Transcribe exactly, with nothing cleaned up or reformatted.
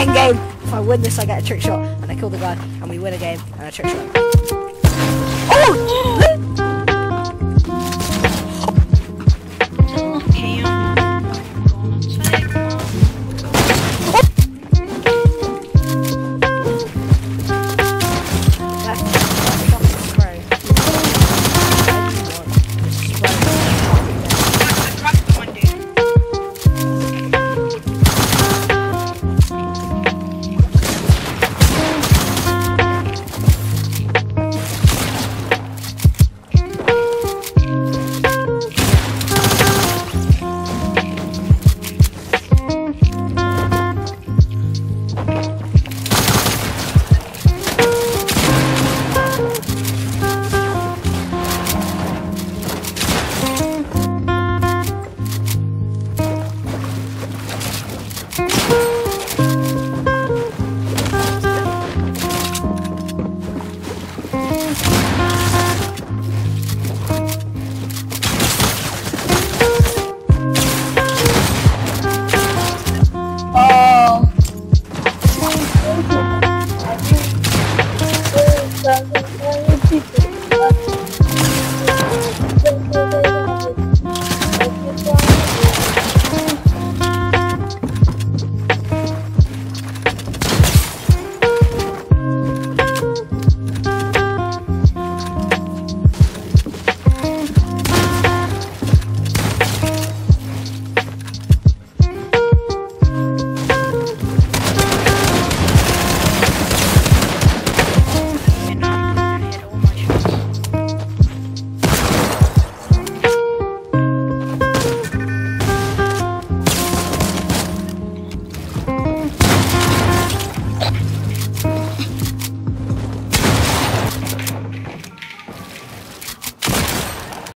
end game. If I win this, I get a trick shot, and I kill the guy, and we win a game, and a trick shot. Oh!